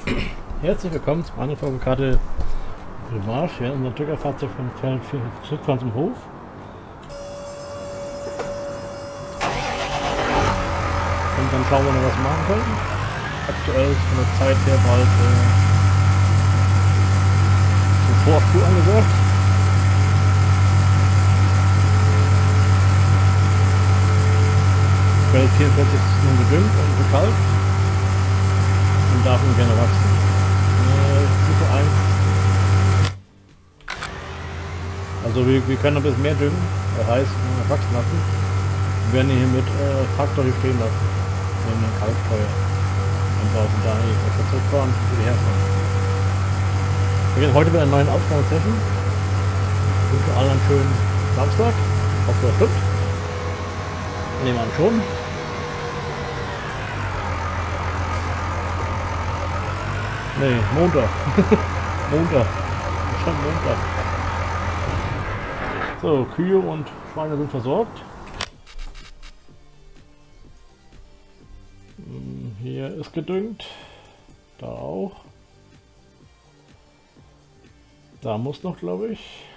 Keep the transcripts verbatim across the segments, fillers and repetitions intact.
Herzlich willkommen zum Anfang Karte Primarsch. Wir haben unser Drückerfahrzeug vom Feld zurückfahren zum Hof. Und dann schauen wir noch, was wir machen können. Aktuell ist von der Zeit her bald äh, eine Vorspur angesagt. Feld vierundvierzig ist nun gedüngt und gekalt und darf nun gerne wachsen. Stufe eins. Also wir, wir können ein bisschen mehr düngen, das heißt äh, wachsen lassen. Wir werden hier mit äh, Traktor hier stehen lassen. Neben dem Kalksteuer. Und brauchen da hier etwas zurückfahren und wieder herfahren. Wir gehen heute mit einer neuen Aufgabensession. Ich wünsche allen einen schönen Samstag. Ich hoffe, das stimmt. Nehmen wir an schon. Nee, Montag. Montag. Schon Montag. So, Kühe und Schweine sind versorgt. Hier ist gedüngt. Da auch. Da muss noch, glaube ich.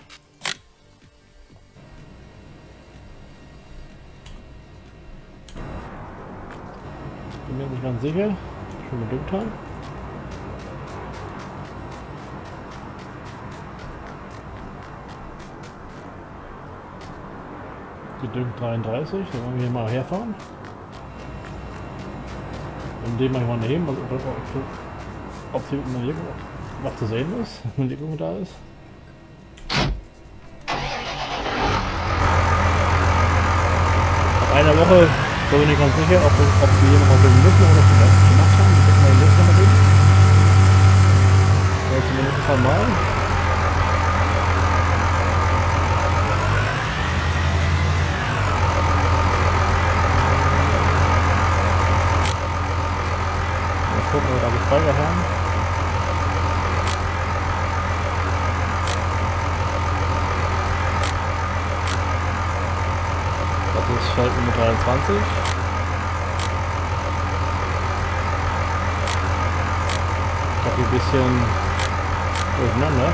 Bin mir nicht ganz sicher. Schon gedüngt haben. Gedüngt dreiunddreißig, dann wollen wir hier mal herfahren. Und den manchmal nehmen, also ob, ob sie in der Wirkung was zu sehen ist, wenn die Wirkung da ist. Nach einer Woche bin ich nicht ganz sicher, ob, ob wir hier nochmal düngen müssen oder ob wir das gemacht haben. Ich denke mal, wir müssen nochmal düngen. Ja, zumindest einmal. Gucken, ob wir da gespeichert haben. Das ist Feld Nummer dreiundzwanzig. Ich habe hier ein bisschen durcheinander.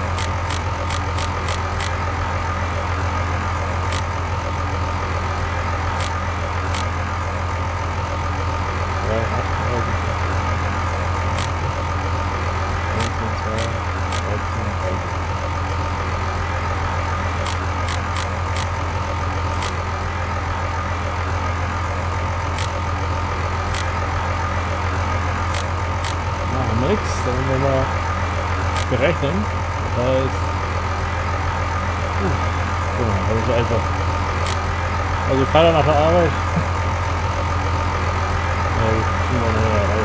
Nix, dann wollen wir mal berechnen. Das heißt, uh, guck mal, das ist so einfach. Also Vater nach der Arbeit. Ja gut, schon mal eine Reihe.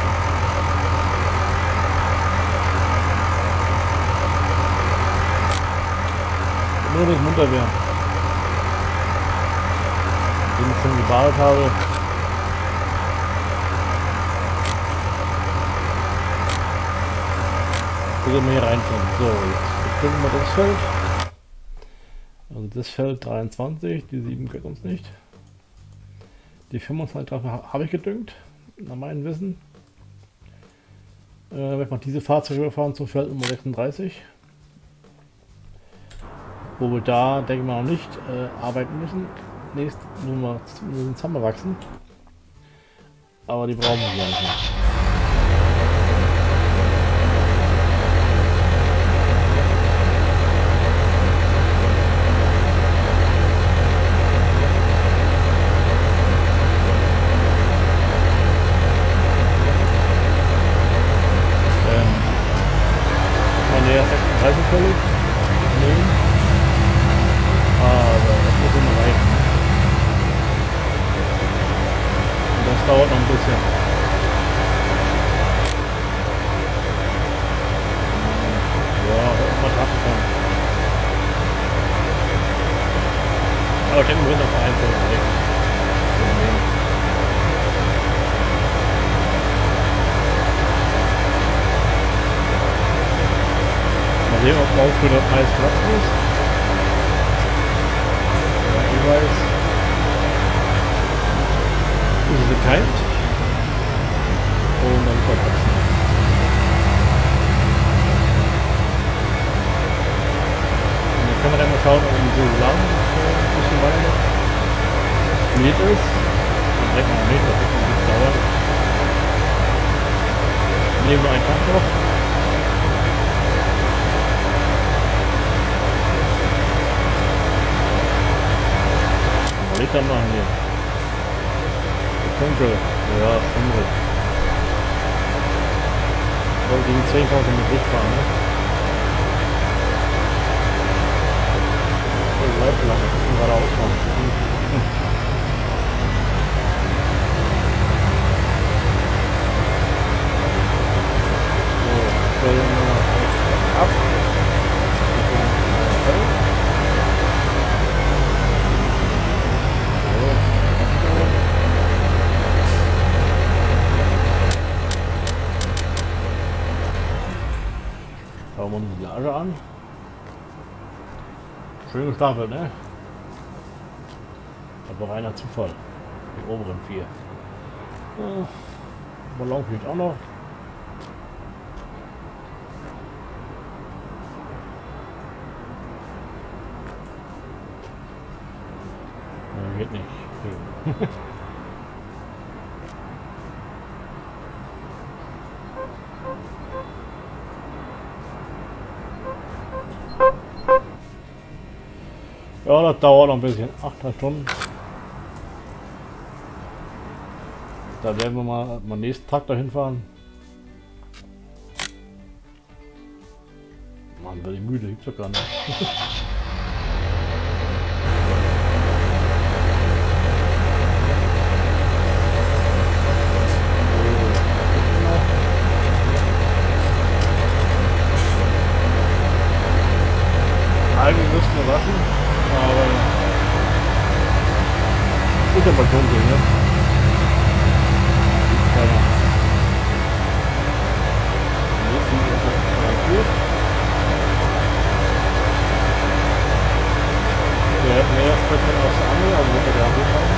Nur bis munter werden. Wenn ich schon gebadet habe. Wir hier reinfinden. So, jetzt finden wir das Feld. Also das Feld dreiundzwanzig, die sieben gehört uns nicht. Die fünfundzwanzig habe ich gedüngt, nach meinem Wissen. Äh, wenn wir diese Fahrzeuge überfahren zum Feld Nummer sechsunddreißig. Wo wir da, denke ich mal, noch nicht äh, arbeiten müssen. Nächst nur mal zusammenwachsen. Aber die brauchen wir ja nicht mehr. Völlig nehmen, aber das muss immer reichen. Und das dauert noch ein bisschen. Ja, irgendwas abgekommen. Aber ich denke, wir sind auf einzeln reichen. Sehen, ob morgen früh das Eis Platz ist. Ja, jeweils ist es gekeimt. Und dann kommt das. so lang, äh, ein bisschen weiter gefliegt ist. Dann denkt man nicht, das wird ein bisschen dauern. Nehmen wir einen Tag noch. Was soll ich dann machen hier? Dunkel, ja, schwierig. Soll gegen zehntausend mit durchfahren, ne? So, bleibt lang, das müssen wir geradeaus machen. So, stellen wir jetzt ab. Schauen wir uns die Lage an. Schön gestapelt, ne? Aber reiner Zufall. Die oberen vier. Ja, Ballon fliegt auch noch. Ja, geht nicht. Okay. Ja, das dauert noch ein bisschen. acht Stunden. Da werden wir mal beim nächsten Traktor hinfahren. Mann, bin ich müde, gibt's doch gar nicht. Eigentlich müssten wir waschen, aber ist aber dunkel, ne? Gibt's keiner. Jetzt sind wir repariert. Der hat mehr Spektrum als der andere, also wird er da haben.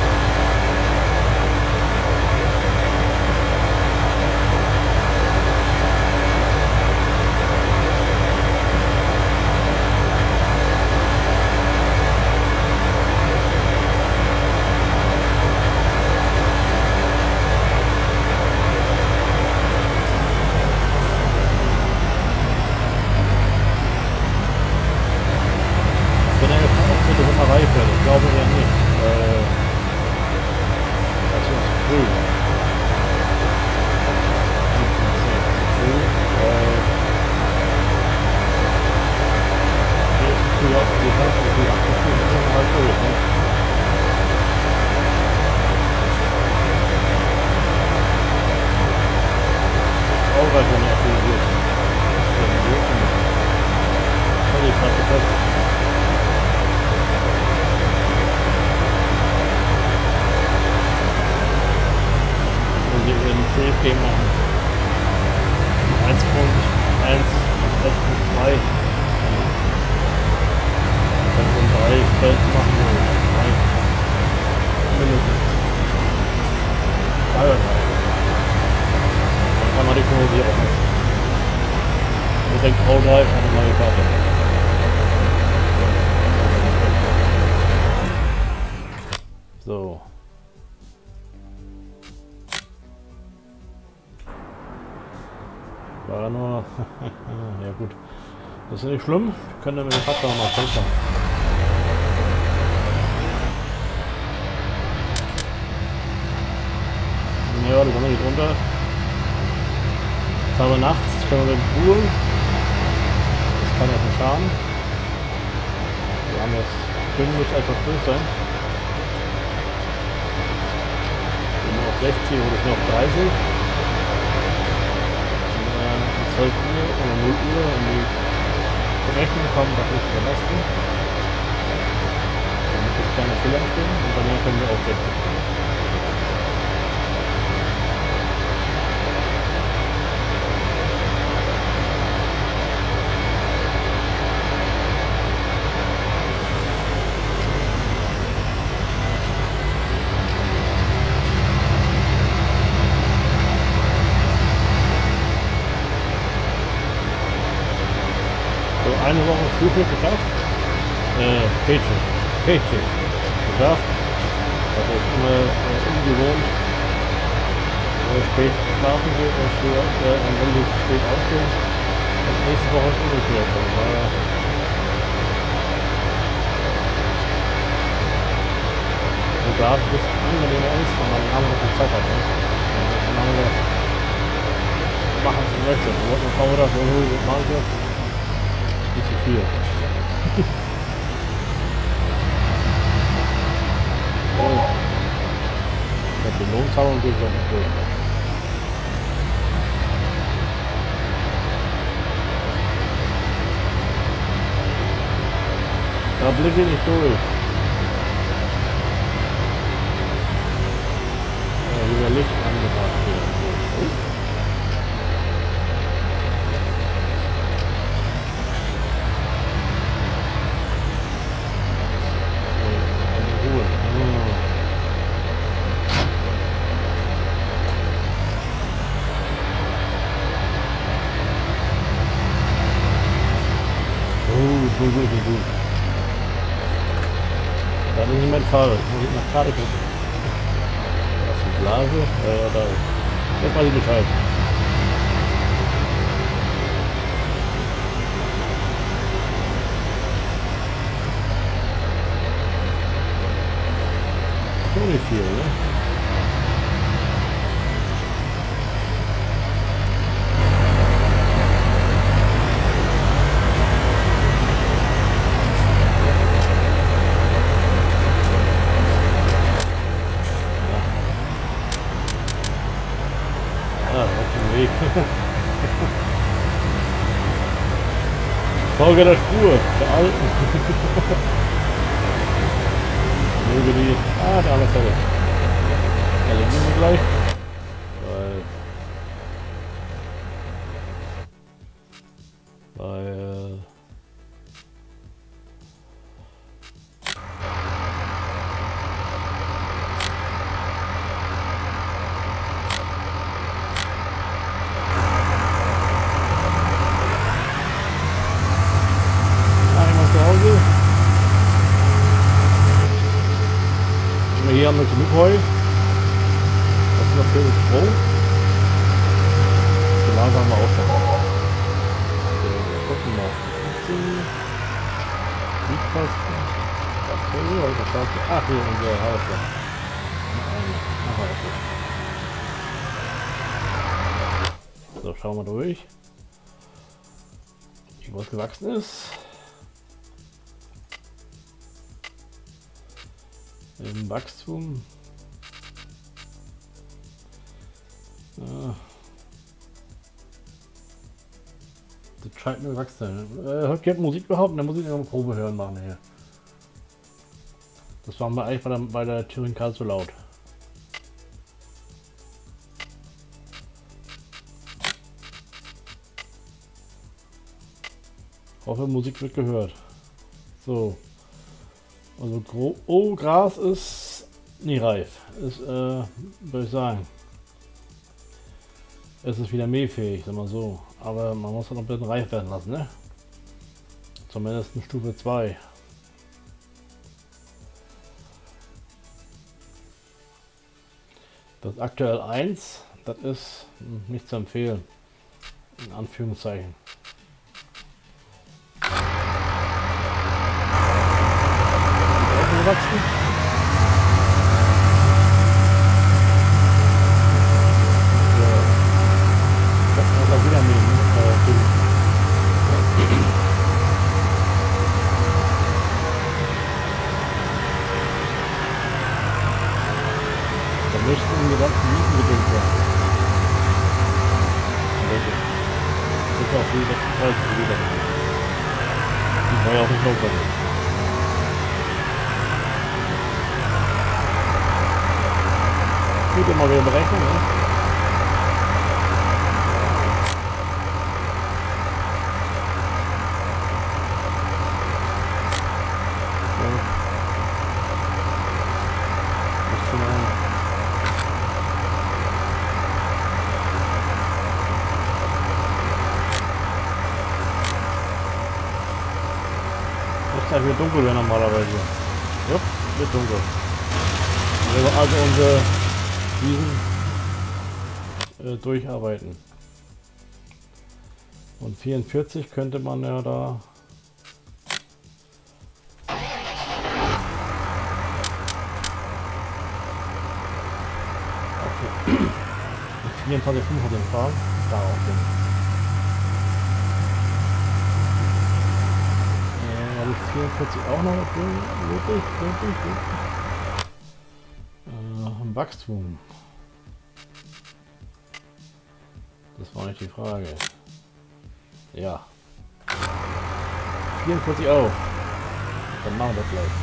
Ich glaube ja nicht. Äh, das ist zu früh. Zu früh. Äh, hier ist zu früh aufgehört, zu früh abgeführt, das ist halt durch, ne? Auch weil wir nicht aktualisiert sind. Das ist gerade getestet. C F G machen. eins Punkt eins, eins Punkt zwei. eins Punkt drei Feld machen wir. drei Minuten. drei oder drei. Dann kann man die Kurve auch nicht. Ich denke, Frau drei ist eine neue Karte. So. War nur. Ja gut. Das ist nicht schlimm. Wir können dann mit dem Faktor noch mal filtern. Ja, die Sonne geht runter. Jetzt haben wir nachts, jetzt können wir mit dem Pool. Das kann ja nicht schaden. Wir haben das Dünn muss etwas durch sein. Wir sind auf sechzig oder ist noch dreißig. zwölf Uhr oder null Uhr und die Rechnung kommen, das ist überlasten. Dann muss ich keine Fehler stehen und danach können wir auf sechzig gehen. Eine Woche Flugzeug geschafft. Äh, Spätschicht. Spätschicht. Geschafft. Das ist immer äh, ungewohnt. Äh, spät schlafen geht und früher, äh, und relativ spät aufstehen. Und nächste Woche ist umgekehrt. Also war ja sogar ein bisschen angenehmer ist, wenn man lange noch Zeit hat. Ne? Und lange machen zu möchte. Wir wollten Frau oder so, was mache ich jetzt? Nicht so viel. Oh. Ich habe die Lohnzahlung geht doch nicht durch. Da blicke ich nicht durch. Ja, wieder Licht angebracht hier. Oh. Gut, gut, gut, gut. Da ist nicht mein Fahrrad. Muss ich nach Karte gucken. Da ist die Blase. Ja, ja, da ist. Jetzt weiß ich Bescheid. Schon nicht viel, ne? Folge der Spur, der alten. Möge die. Ah, der andere Seite. Erledigen wir gleich. Weil. Weil. Hier haben wir genug Heu. Was ist noch für Stroh? Die Lage haben wir auch schon. Wir gucken mal. Mietkosten. Ach, hier unser Haus. So, schauen wir durch. Wie groß gewachsen ist. Im Wachstum. Ja. Das scheint mir gewachsen. Äh, hört ihr Musik überhaupt? Dann muss ich noch eine Probe hören machen hier. Das war mir eigentlich bei der, bei der Thüringen Karl zu laut. Ich hoffe, Musik wird gehört. So. Also Gro oh, Gras ist nie reif. Ist, äh, würde ich sagen. Es ist wieder mähfähig, sag mal so. Aber man muss noch ein bisschen reif werden lassen, ne? Zumindest in Stufe zwei. Das aktuell eins, das ist nicht zu empfehlen. In Anführungszeichen. Wachsen. Ja. Das kann man wieder nehmen. Da möchten wir gesamten Mieten gedüngt werden. Das ist auch wie das Kreuz wieder. Die war ja auch nicht notwendig. Gut, immer wieder berechnen, ne? So. Nicht zu lang. gleich wieder dunkel werden normalerweise. Ja, wird dunkel. Wir werden also unsere Wiesen äh, durcharbeiten. Und vierundvierzig könnte man ja da okay. vierundzwanzig, fünfundzwanzig fahren, da auch hin. Ja, habe ich vierundvierzig auch noch wirklich, wirklich, wirklich. Äh, Wachstum. Das war nicht die Frage. Ja. vierundvierzig auch. Dann machen wir das gleich.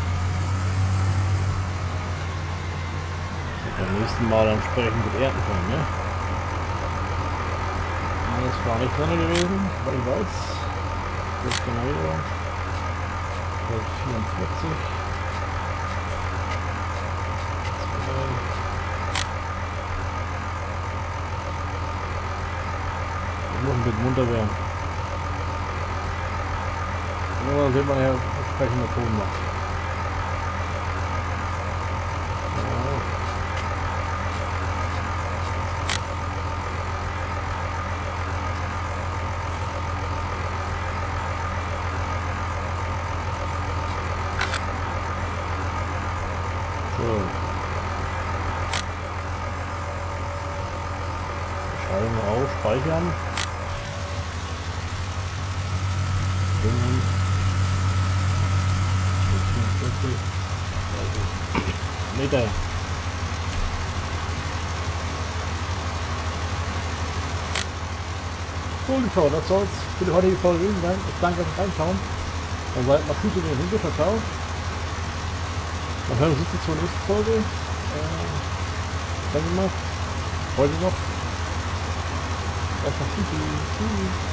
Und beim nächsten Mal entsprechend gut ernten können, ne? Das war nicht drin gewesen, weil ich weiß. Jetzt genau wieder. vierundvierzig. Wir müssen ein bisschen munter werden. Und dann sieht man ja entsprechende Ton noch. Ja. So. Schreiben wir auf, speichern. Meter. So, Zuschauer, das soll es für die heutige Folge gewesen sein. Ich danke fürs Reinschauen. Dann seid mal gut in den Hinter. Ciao. Dann hören wir uns zur nächsten Folge. Äh, danke mal. Heute noch. Erstmal Tschüssi. Tschüss.